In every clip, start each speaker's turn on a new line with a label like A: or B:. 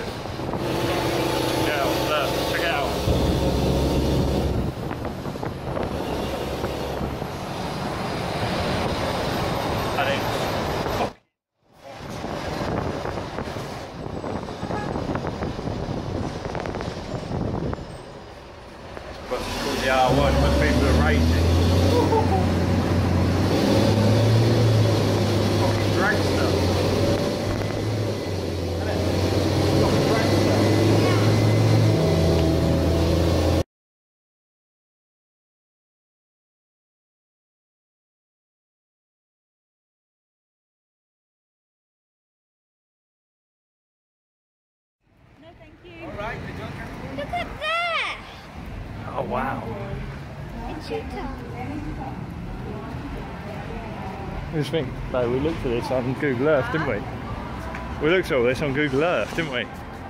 A: Yeah, look, check it out. And it's but it's called the R1, but people are racing. Fucking dragster.
B: No, thank you.
C: Alright,
B: Look at that!
A: Oh wow.
B: A cheetah.
A: I just think, no, we looked at this on Google Earth, didn't we? We looked at all this on Google Earth, didn't we?
B: It's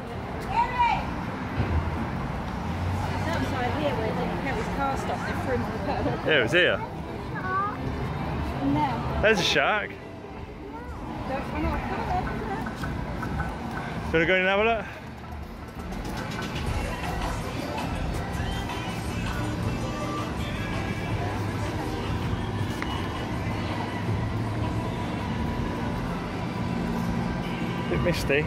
B: outside here where Kerry's car stopped, they threw him on the curb.
A: Yeah, it was here.
B: And now.
A: There's a shark.
B: Don't run off.
A: Do you want to go in and have a look? Bit misty.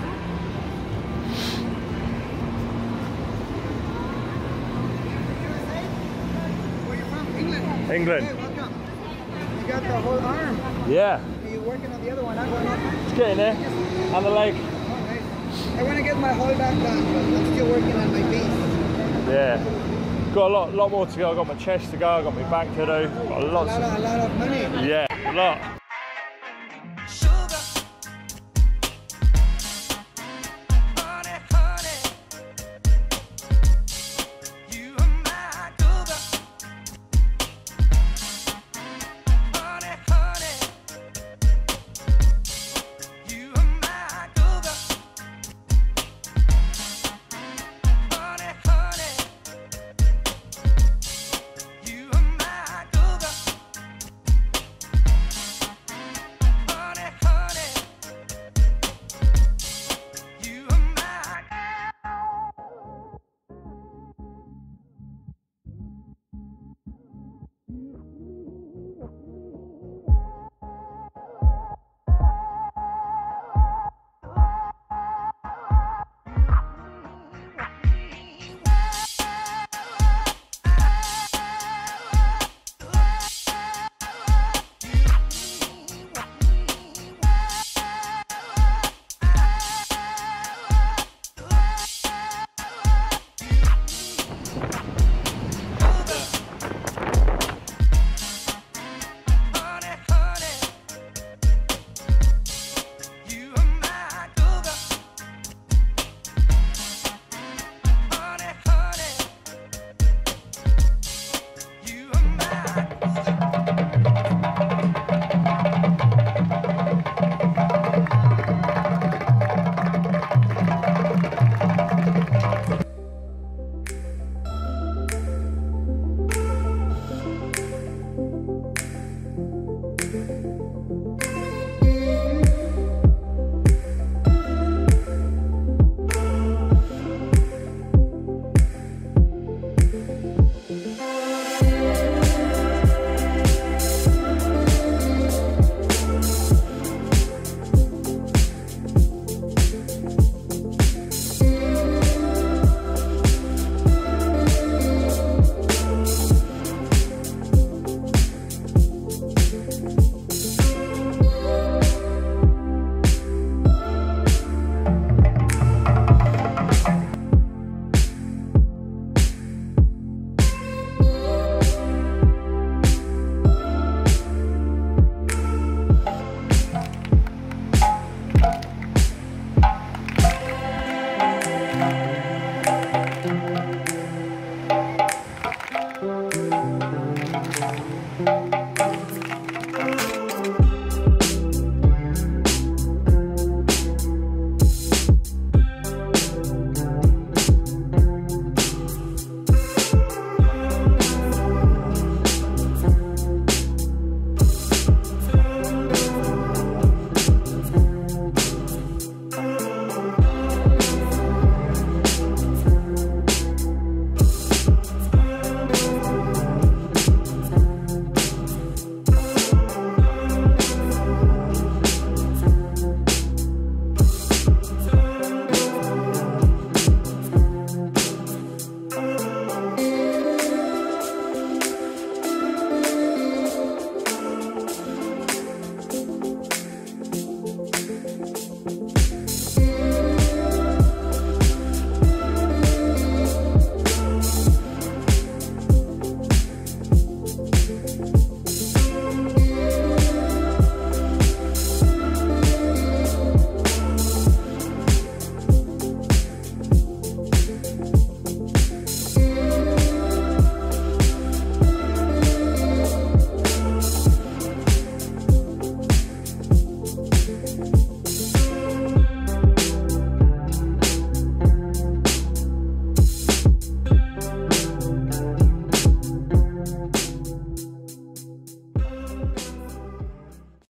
C: Where you from? England?
A: England.
C: Hey, welcome. You got the whole arm.
A: Yeah.
C: Are you working on the other one? I'm going on.
A: It's getting there. And the leg.
C: Oh, nice. I want to get my whole back done, but I'm still working on my base.
A: Yeah. Got a lot more to go. I got my chest to go. I got my back to do. Got a lot.
C: A lot of money.
A: Yeah, a lot.